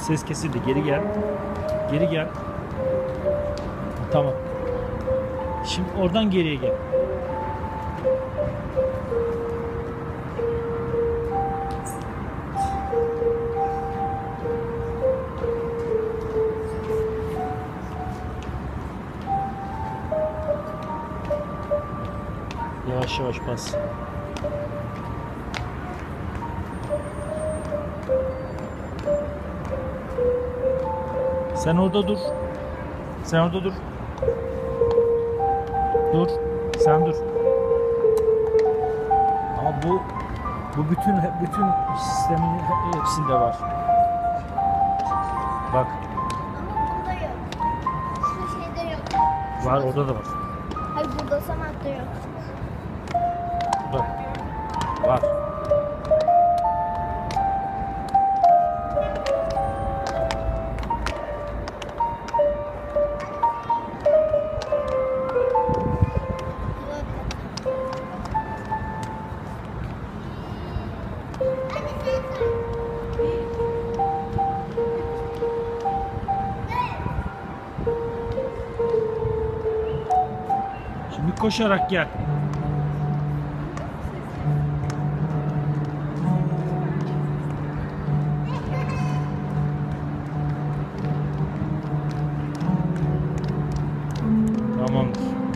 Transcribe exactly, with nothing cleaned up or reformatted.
Ses kesildi. Geri gel. Geri gel. Tamam. Şimdi oradan geriye gel. Yavaş yavaş bas. Sen orada dur. Sen orada dur. Dur. Sen dur. Ama bu bu bütün bütün sistemin hepsinde var. Bak. Ama bunda yok. Şu şeyde yok. Var, orada da var. Hayır, burada sanatta yok. Burada. Var. Şimdi koşarak gel. Tamamdır.